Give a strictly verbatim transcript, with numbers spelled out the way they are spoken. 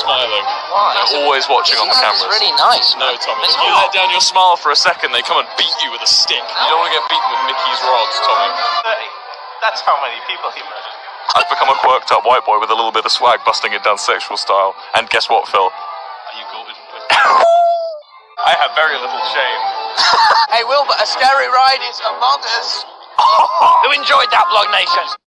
smiling. Why? They're always watching on the cameras. It's really nice. No, Tommy. If you let down your smile for a second, they come and beat you with a stick. You don't want to get beaten with Mickey's rods, Tommy. thirty. That's how many people he murdered. I've become a quirked up white boy with a little bit of swag, busting it down sexual style. And guess what, Phil? Are you golden? I have very little shame. Hey, Wilbur, a scary ride is among us. Who enjoyed that, Vlog Nation?